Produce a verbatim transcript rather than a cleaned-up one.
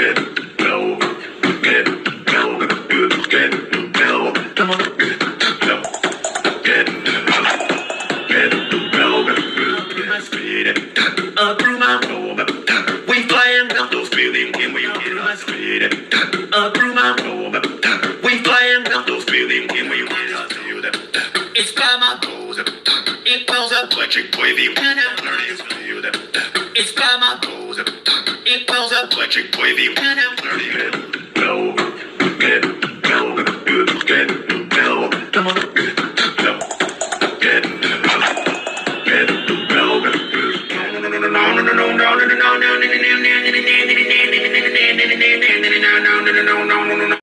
We flying down those buildings and we get my speed. Uh, through my room. We flying down those buildings and we get our field. It's by my goals. It calls up electric wavy when I'm learning field. It's by my goals. It calls up electric wavy when I'm learning. Go, get, go, good, get, go. Come on.